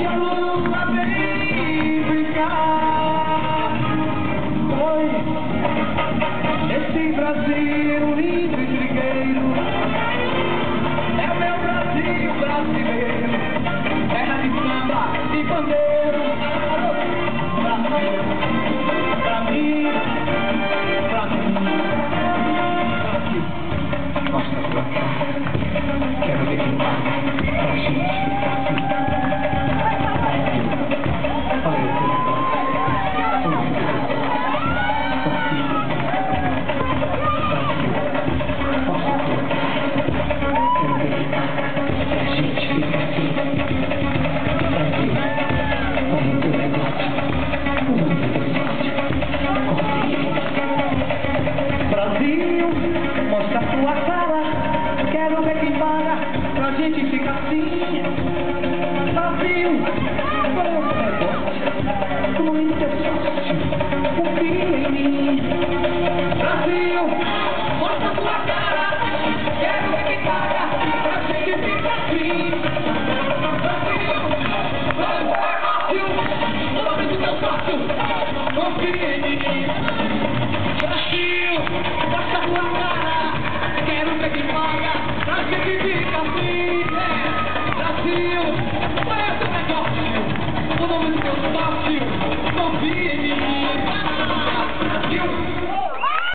que a lua vem brincar. Oi, esse Brasil lindo e trigueiro é o meu Brasil brasileiro, terra de samba e bandeiro. Pra mim, mostra a tua cara, quero ver quem paga pra gente ficar assim. Olha o teu Brasil, mostra a tua cara, quero ver quem paga pra gente ficar assim.